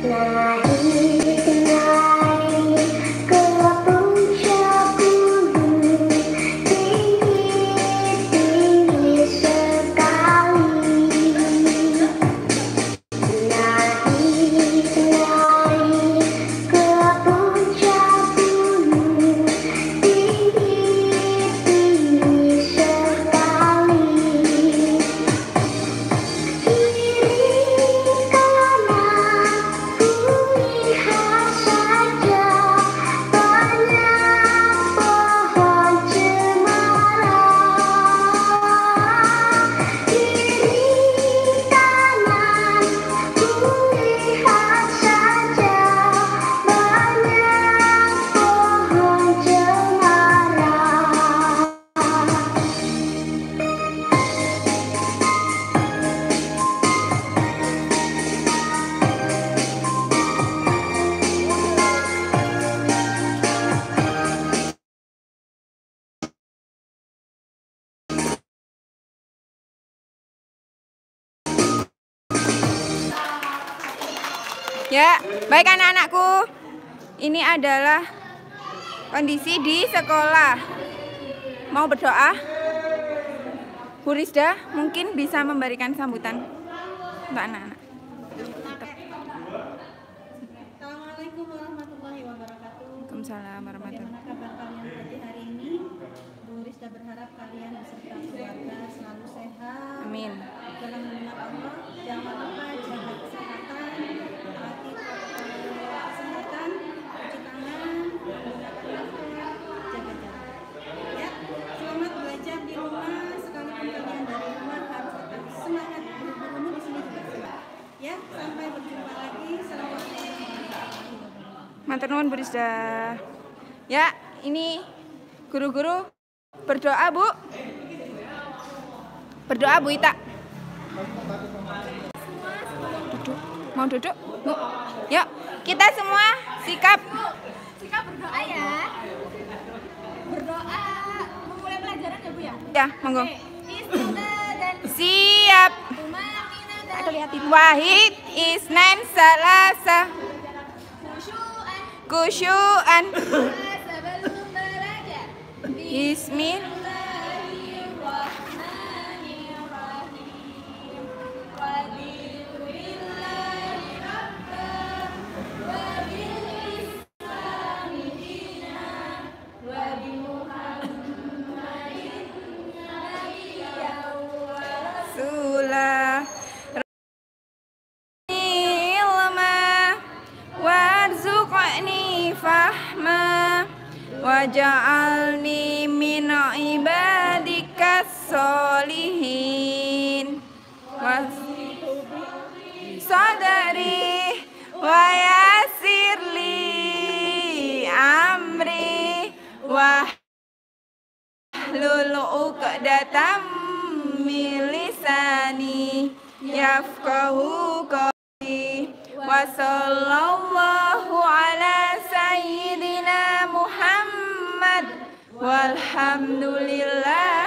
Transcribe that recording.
Ya, baik anak-anakku, ini adalah kondisi di sekolah. Mau berdoa? Bu Rizda mungkin bisa memberikan sambutan untuk anak-anak. Assalamualaikum warahmatullahi wabarakatuh. Waalaikumsalam warahmatullahi wabarakatuh. Bagaimana kabar kalian pagi hari ini? Bu Rizda berharap kalian beserta keluarga selalu sehat. Amin. Dalam lindungan Allah, jangan lupa jaga kesehatan, taati protokol kesehatan, cuci tangan, menggunakan masker, jaga jarak. Ya, selamat belajar di rumah. Sekalipun kalian dari rumah harus tetap semangat. Guru-gurumu di sini juga semangat. Ya, sampai berjumpa lagi. Assalamualaikum warahmatullahi wabarakatuh. Matur nuwun Bu Rizda. Ya, ini guru-guru berdoa, Bu. Berdoa, Bu Ita. Duduk. Mau duduk, Bu? Yuk, kita semua sikap berdoa ya. Berdoa memulai pelajaran ya Bu ya? ya, monggo. Bismillah dan Siap. tumanina dan Atau liatin. Wahid, Isnan, Salasa, Kusyu'an. sebelum belajar. Bismillah. Sula ilma warzuqni fahma waj'alni min ibadikas solihin sadari wa yassirli amri wahlul 'uqdatam min lisani yafqahu qawli wa sallallahu ala sayyidina Muhammad walhamdulillah